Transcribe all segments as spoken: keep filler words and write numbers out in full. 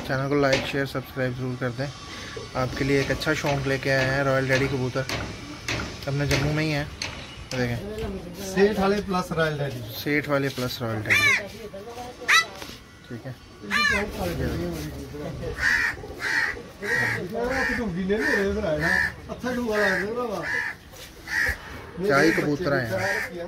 Channel को like share subscribe ज़रूर कर दें। आपके लिए एक अच्छा शौक लेके आए हैं रॉयल डैडी कबूतर। अपने जम्मू में ही है, देखें सेठ वाले प्लस रॉयल डैडी, सेठ वाले प्लस रॉयल डैडी। ठीक है, क्या ही कबूतर हैं।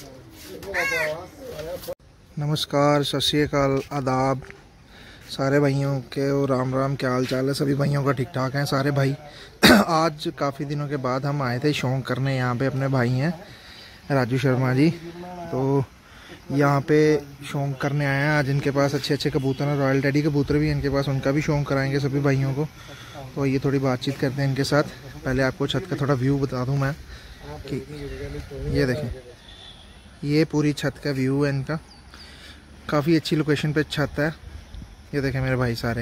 नमस्कार, सत श्री अकाल, आदाब सारे भाइयों के, और राम राम, क्या हाल चाल है सभी भाइयों का? ठीक ठाक हैं सारे भाई। आज काफ़ी दिनों के बाद हम आए थे शौक करने। यहाँ पे अपने भाई हैं राजू शर्मा जी, तो यहाँ पे शौक करने आए हैं। आज इनके पास अच्छे अच्छे कबूतर हैं, रॉयल डैडी कबूतर भी इनके पास, उनका भी शौक कराएंगे सभी भाइयों को। तो ये थोड़ी बातचीत करते हैं इनके साथ। पहले आपको छत का थोड़ा व्यू बता दूँ मैं कि ये देखें, ये पूरी छत का व्यू है इनका। काफ़ी अच्छी लोकेशन पे छत है। ये देखें मेरे भाई सारे,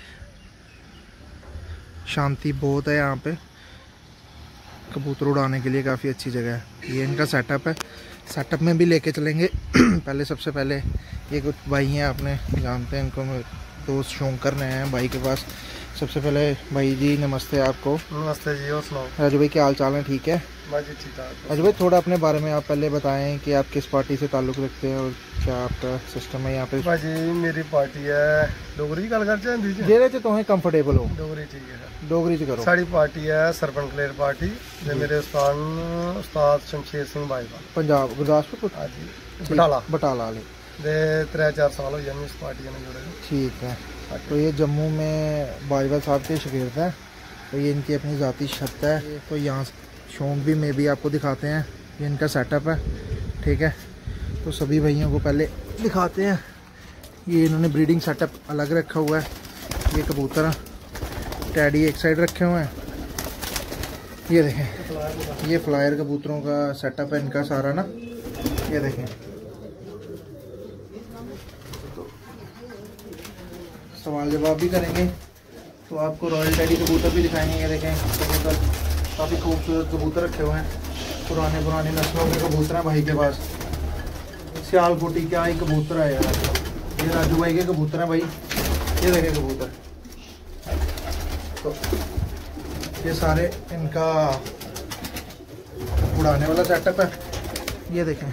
शांति बहुत है यहाँ पे, कबूतर उड़ाने के लिए काफ़ी अच्छी जगह है। ये इनका सेटअप है, सेटअप में भी लेके चलेंगे। पहले सबसे पहले ये कुछ भाई हैं, आपने जानते हैं इनको, दोस्त शौक करने हैं भाई के पास। सबसे पहले भाई जी नमस्ते आपको। नमस्ते जी, और सुनाओ राजू भाई, क्या हाल चाल है? ठीक है जी, ठीक है। राजू भाई, थोड़ा अपने बारे में आप पहले बताएं कि आप किस पार्टी से ताल्लुक़ रखते हैं और क्या आपका सिस्टम है यहाँ पे? भाजी मेरी पार्टी है डोगरी गल कर जेरे च तुम कंफर्टेबल हो डोगरी, ठीक है डोगरी च करो। साड़ी पार्टी है सरपंच कलेर पार्टी, मेरे उस्ताद उस्ताद शमशेर सिंह बाजवा, पंजाब गुरदासपुर। हाँ जी, बटाला बटाला वाले दे त्रै चार साल हो जाने इस पार्टी ने जुड़े। ठीक है, तो ये जम्मू में बाजवा साहब के शागिर्द हैं, तो ये इनकी अपनी ज़ाती छत है। तो यहाँ शौक भी में भी आपको दिखाते हैं, ये इनका सेटअप है। ठीक है, तो सभी भाइयों को पहले दिखाते हैं। ये इन्होंने ब्रीडिंग सेटअप अलग रखा हुआ है। ये कबूतर टैडी एक साइड रखे हुए हैं। ये देखें, ये फ्लायर कबूतरों का सेटअप है इनका सारा ना। ये देखें, सवाल जवाब भी करेंगे, तो आपको रॉयल डैडी कबूतर भी दिखाएंगे। ये देखें कबूतर, काफ़ी खूबसूरत कबूतर रखे हुए हैं, पुराने पुराने नस्लों के कबूतर हैं भाई के पास। सियालकोटी क्या ही कबूतर है यार, ये राजू भाई के कबूतर हैं भाई। ये देखें कबूतर, तो ये सारे इनका उड़ाने वाला सेटअप है। ये देखें,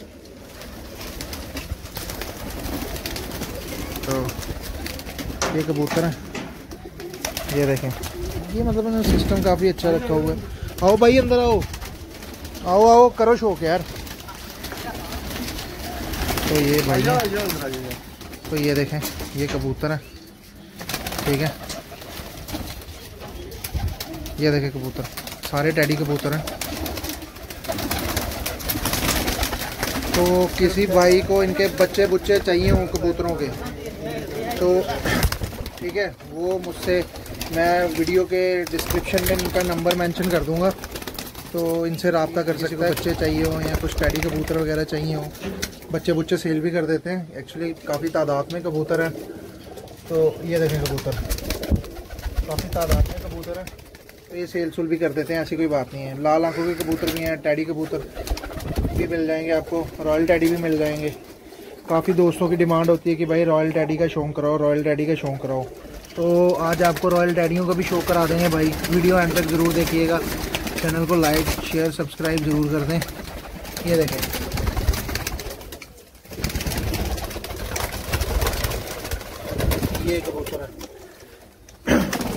तो ये कबूतर है। ये देखें, ये मतलब सिस्टम काफ़ी अच्छा रखा हुआ है। आओ भाई अंदर आओ, आओ आओ करो शौक यार। तो ये भाई है, तो ये देखें ये कबूतर है। ठीक है, ये देखें कबूतर, सारे टैडी कबूतर हैं। तो किसी भाई को इनके बच्चे बुच्चे चाहिए हों कबूतरों के, तो ठीक है, वो मुझसे, मैं वीडियो के डिस्क्रिप्शन में इनका नंबर मेंशन कर दूंगा, तो इनसे रब्ता कर सकते हैं। बच्चे चाहिए हो या कुछ टैडी कबूतर वगैरह चाहिए हो, बच्चे बुच्चे सेल भी कर देते हैं। एक्चुअली काफ़ी तादाद में कबूतर हैं। तो ये देखें कबूतर, काफ़ी तादाद में कबूतर हैं, तो ये सेल सुल भी कर देते हैं, ऐसी कोई बात नहीं है। लाल आंखों के कबूतर भी हैं, टैडी कबूतर भी मिल जाएंगे आपको, रॉयल टैडी भी मिल जाएंगे। काफ़ी दोस्तों की डिमांड होती है कि भाई रॉयल टैडी का शौक कराओ, रॉयल टैडी का शौक कराओ। तो आज आपको रॉयल टैडियों का भी शौक करा देंगे भाई। वीडियो एंड तक ज़रूर देखिएगा, चैनल को लाइक शेयर सब्सक्राइब ज़रूर कर दें। ये देखें, ये कबूतर है,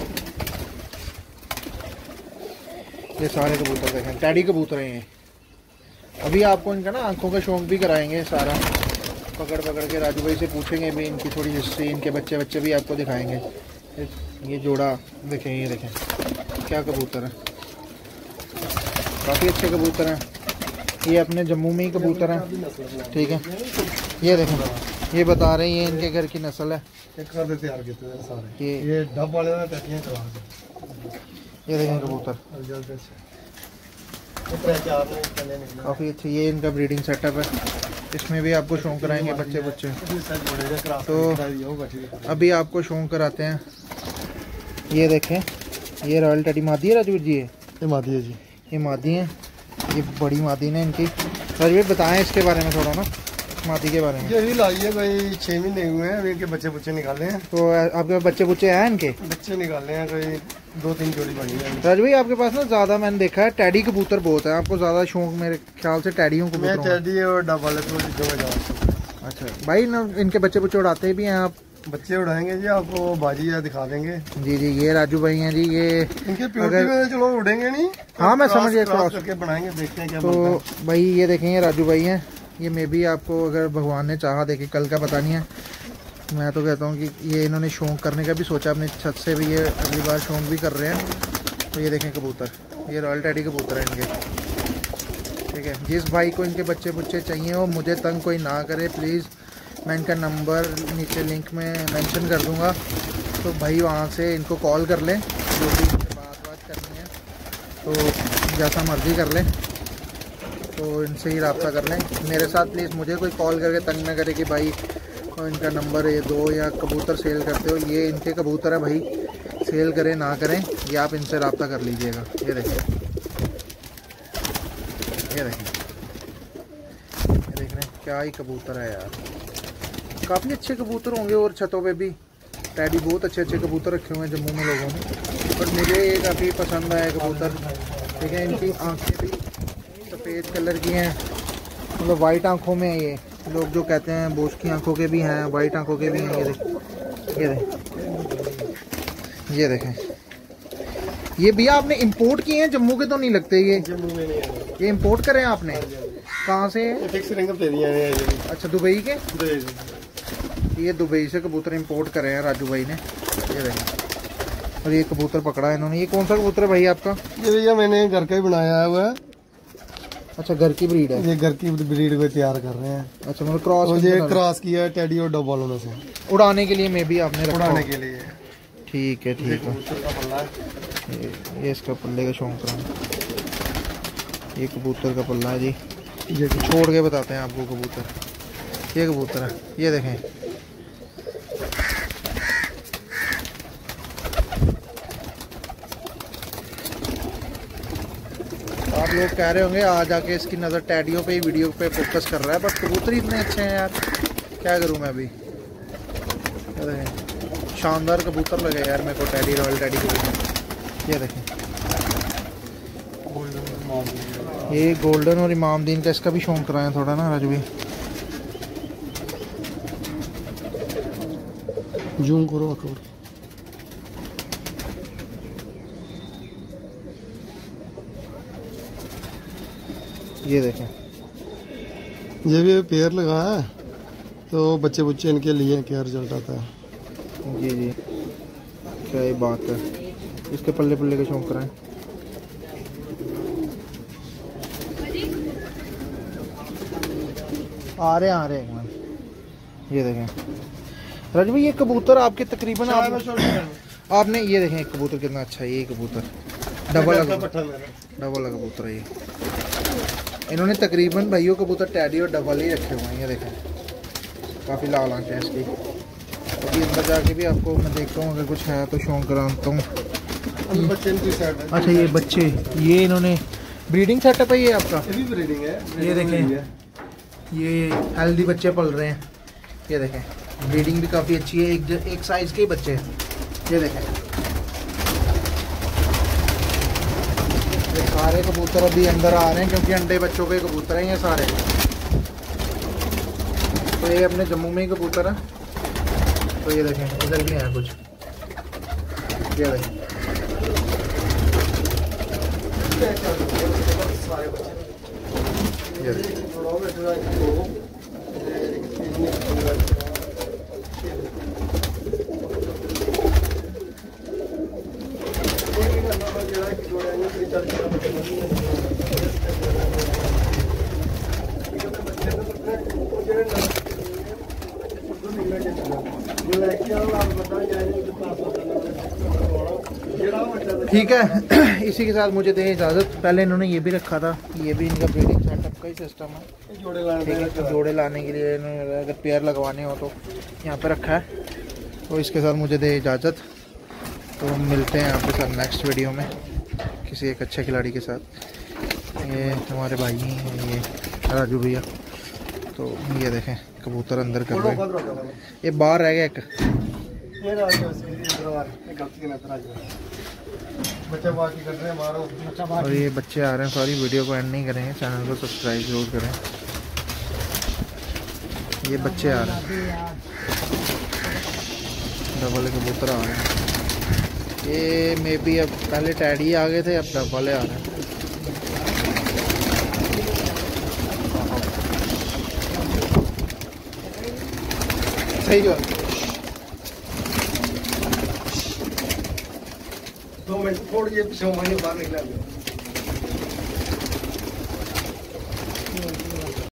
ये सारे कबूतर देखें, टैडी कबूतर हैं ये। अभी आपको इनका ना आंखों का शौक भी कराएंगे सारा, पकड़ पकड़ के राजू भाई से पूछेंगे भी इनकी थोड़ी हिस्ट्री, इनके बच्चे बच्चे भी आपको दिखाएंगे। ये जोड़ा देखें, ये देखें क्या कबूतर है, काफ़ी अच्छे कबूतर हैं। ये अपने जम्मू में ही कबूतर हैं। ठीक है, ये देखें, ये बता रहे हैं ये इनके घर की नस्ल है। ये ये डब वाले ये देखें कबूतर, काफ़ी अच्छी, ये इनका ब्रीडिंग सेटअप है। इसमें भी आपको शौक कराएंगे बच्चे बच्चे। तो अभी आपको शौक कराते हैं। ये देखें, ये रॉयल टैडी मादी है राजू जी, ये मादी है जी, ये मादी है, ये बड़ी मादी है इनकी। राजू भाई बताएं इसके बारे में थोड़ा ना। मादी के बारे में? यही लाई है भाई, छह महीने हुए हैं अभी, इनके बच्चे बुच्चे निकाले हैं। तो आपके बच्चे बुच्चे हैं इनके? बच्चे निकाले हैं, कोई दो तीन जोड़ी बनी है। राजू भाई आपके पास ना ज्यादा मैंने देखा है टैडी कबूतर बहुत है, आपको ज्यादा शौक मेरे ख्याल से टैडियों को? मैं टैडी और डबल तो अच्छा भाई ना, इनके बच्चे बुच्चे उड़ाते भी हैं आप? बच्चे उड़ाएंगे जी, आपको बाजी या दिखा देंगे। जी जी, ये राजू भाई हैं जी, ये इनके प्योरिटी में चलो उड़ेंगे नहीं। हाँ मैं समझ गया, क्रॉस करके बनाएंगे, देखते हैं क्या तो बनता है। भाई ये देखें, ये राजू भाई हैं, ये मे भी आपको अगर भगवान ने चाहा, देखे कल का पता नहीं है। मैं तो कहता हूँ कि ये इन्होंने शौक करने का भी सोचा अपनी छत से भी, ये अगली बार शौक भी कर रहे हैं। तो ये देखें कबूतर, ये रॉयल टैडी कबूतर है इनके, ठीक है। जिस भाई को इनके बच्चे बुच्चे चाहिए हो, मुझे तंग कोई ना करे प्लीज़, मैं इनका नंबर नीचे लिंक में मेंशन कर दूंगा, तो भाई वहाँ से इनको कॉल कर लें, जो भी बात बात करनी है तो जैसा मर्ज़ी कर लें, तो इनसे ही रब्ता कर लें। मेरे साथ प्लीज़ मुझे कोई कॉल करके तंग ना करे कि भाई इनका नंबर ये दो या कबूतर सेल करते हो। ये इनके कबूतर है भाई, सेल करें ना करें, ये आप इनसे रब्ता कर लीजिएगा। ये देखिए, ये देखिए, ये देख रहे हैं क्या ही कबूतर है यार, काफ़ी अच्छे कबूतर होंगे। और छतों पे भी टैडी बहुत अच्छे अच्छे कबूतर रखे हुए हैं जम्मू में लोगों ने, पर मुझे ये काफ़ी पसंद आया कबूतर, ठीक है। इनकी आंखें भी सफ़ेद कलर की हैं, मतलब वाइट आंखों में ये लोग जो कहते हैं बोस की आंखों के भी हैं, वाइट आंखों के भी हैं। ये देखें, ये देखें, ये देखें, ये भी आपने इंपोर्ट किए हैं, जम्मू के तो नहीं लगते ये? जम्मू में नहीं है ये इंपोर्ट करें आपने? कहाँ से? अच्छा दुबई के? ये दुबई से कबूतर इंपोर्ट करे हैं राजू भाई ने, ये देखें। और ये कबूतर पकड़ा है इन्होंने। ये कौन सा कबूतर है भाई आपका? ये भैया मैंने घर का ही बनाया हुआ है। अच्छा घर की ब्रीड है? ये घर की ब्रीड को तैयार कर रहे हैं। अच्छा मतलब क्रॉस? ये क्रॉस किया है टैडी और डबल में से, उड़ाने के लिए में भी आपने रखा? उड़ाने के लिए। ठीक है ठीक है। ये, ये इसका पल्ले का शौक रहा है, ये कबूतर का पल्ला है जी। ये छोड़ के बताते हैं आपको कबूतर, ये कबूतर है, ये देखें। आप लोग कह रहे होंगे आज आके इसकी नज़र टैडियों पे ही वीडियो पे फोकस कर रहा है, बट कबूतर ही इतने अच्छे हैं यार, क्या करूं मैं अभी। शानदार कबूतर लगे यार मेरे को, टैडी, रॉयल टैडी कबूतर। ये देखें, ये गोल्डन और इमामदीन का इसका भी शौक कराएं थोड़ा ना राजू भाई। जूम करो अकबर। ये देखें, ये भी पेयर लगा है, तो बच्चे बुच्चे इनके लिए क्या रिजल्ट आता है। जी जी, क्या ये बात है। इसके पल्ले पल्ले के शौक कराएं। आ रहे आ रहे एक मिनट। ये देखें राजू भाई, ये कबूतर आपके तकरीबन आप, आपने ये देखें एक कबूतर कितना अच्छा है। ये कबूतर डबल डबल कबूतर है ये। इन्होंने तकरीबन भाइयों कबूतर टैडी और डबल ही रखे हुए हैं। ये देखें काफ़ी लाल आंखें हैं इसकी। अभी अंदर जाके भी आपको मैं देखता हूँ, अगर कुछ है तो शौक कराता हूँ। अच्छा ये बच्चे, ये इन्होंने ब्रीडिंग सेटअप है ये आपका? ये भी ब्रीडिंग है। ये देखें, ये हेल्दी बच्चे पल रहे हैं। ये देखें ब्रीडिंग भी काफ़ी अच्छी है, एक एक साइज़ के ही बच्चे हैं। ये देखें, ये सारे कबूतर अभी अंदर आ रहे हैं क्योंकि अंडे बच्चों के कबूतर हैं ये सारे। तो ये अपने जम्मू में ही कबूतर है। तो ये देखें इधर भी है कुछ, ये देखें ये देखें। ठीक है, इसी के साथ मुझे दें इजाज़त। पहले इन्होंने ये भी रखा था, ये भी इनका ब्रीडिंग सेटअप का ही सिस्टम है। जोड़े लाने, ठीक है, तो जोड़े लाने के लिए इन्होंने अगर पेयर लगवाने हो तो यहाँ पे रखा है। तो इसके साथ मुझे दें इजाज़त, तो मिलते हैं आपके साथ नेक्स्ट वीडियो में किसी एक अच्छे खिलाड़ी के साथ। ये हमारे भाई हैं, ये राजू भैया। तो ये देखें कबूतर अंदर कर रहे हैं। ये बाहर रह गया एक। और ये बच्चे आ रहे हैं। सारी वीडियो को एंड नहीं करेंगे, चैनल को सब्सक्राइब जरूर करें। ये बच्चे आ रहे हैं, डबल कबूतर आ रहे हैं। ये मे बी अब पहले टैडी आ गए थे, अब डबल आ रहे हैं। सही बात। दो मिनट थोड़ी ये पीछे बाहर निकला।